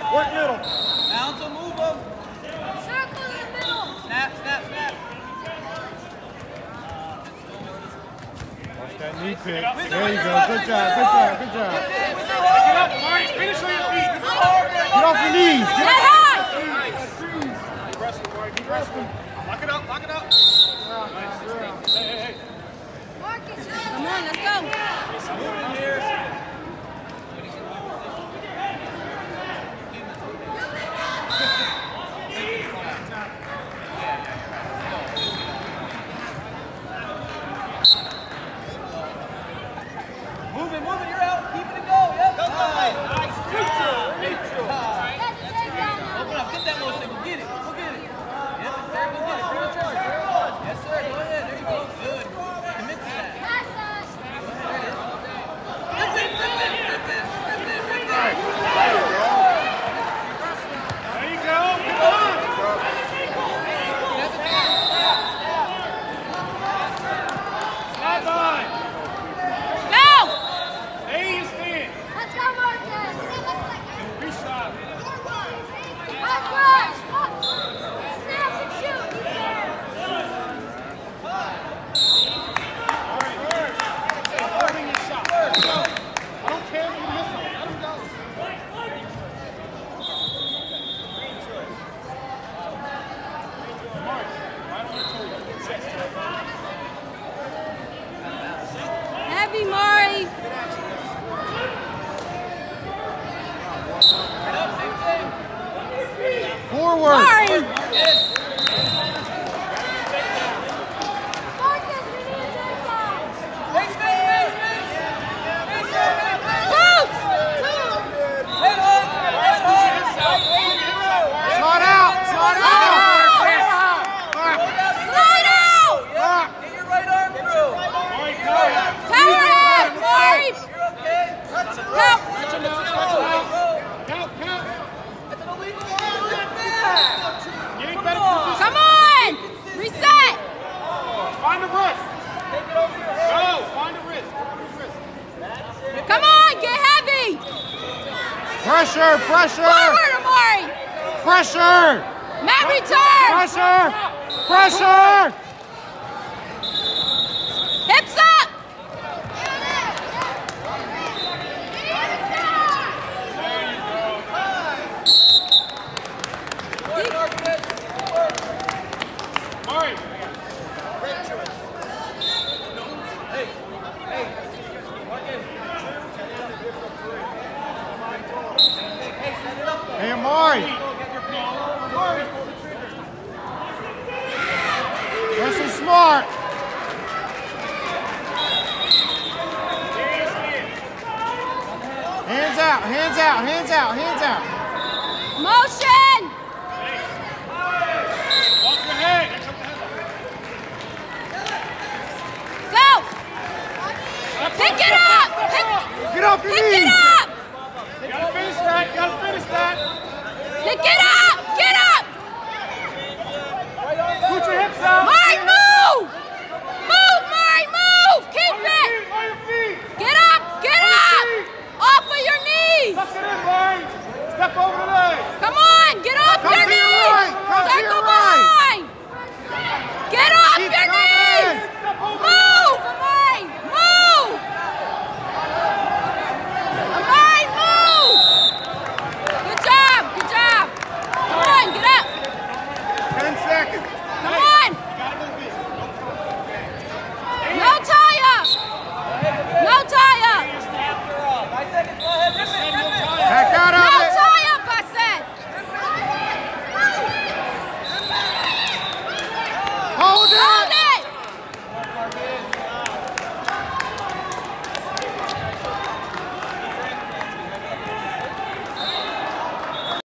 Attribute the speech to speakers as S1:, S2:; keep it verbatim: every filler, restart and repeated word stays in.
S1: Work middle.
S2: Bounce or move them.
S3: Circle in the middle.
S2: Snap, snap, snap.
S1: Watch that knee pick. There you go. Good job, good job, good job.
S4: Get up, Marty. Finish on your feet.
S1: Get off your knees. Get
S3: Get high.
S4: Keep wrestling, Marty. Keep wrestling. Lock it up, lock it up. Hey, hey, hey.
S3: Marcus, come on, let's go.
S2: Move in here. Move it, move it, you're out. Keep it and go. Yep. Nice. Nice. Neutral. Neutral. Open up. Get that little thing. Go get it. Go get it. Yep, it's there. Go get it. Bring it charge. Yes, sir. Go ahead. There you go. Good. Commit to that. There it is. Rip it, rip it, rip it, rip it, rip it.
S4: There you go. Come on. Slide by.
S3: Go.
S4: There you stand.
S3: Let's go, Marcus.
S4: Reshot.
S3: Hot rush. Snap and shoot. He's there.
S4: All right. Hey, holding your shot. I don't care if you miss it. Let him go. Mark, right on the toe.
S3: Heavy, Mari.
S1: forward.
S3: Mari.
S2: Yes.
S3: Marcus, we need to take that.
S2: Face, face, face, face. Face, face, face, face.
S3: Boots.
S2: Head up. Head up.
S1: Slide out. Slide out.
S3: Slide out.
S2: Yeah. Get your right arm through.
S4: Marty,
S2: Get your right
S4: go.
S2: arm through.
S3: Power head, Mari.
S2: You're okay. Touch it.
S3: Help.
S4: Stretch him out, stretch him out. Count, count.
S2: That's an illegal one. Look at that.
S4: Get in better position.
S3: Come on. Reset.
S4: Find the wrist.
S2: Take it over your head.
S4: Go. Find the wrist. Go on his wrist.
S3: Come on. Get heavy.
S1: Pressure, pressure,
S3: Forward, Amari.
S1: pressure,
S3: Matt, return.
S1: pressure, pressure.
S3: Hips up.
S4: Marty.
S1: Hey, Amari. Wrestle smart. Hands out, hands out, hands out, hands out.
S3: Motion.
S4: Walk your head.
S3: Go. Pick it up. Pick,
S1: Get off your
S3: pick
S1: knees.
S3: it up.
S4: You gotta finish that. You gotta finish that.
S3: Pick it up.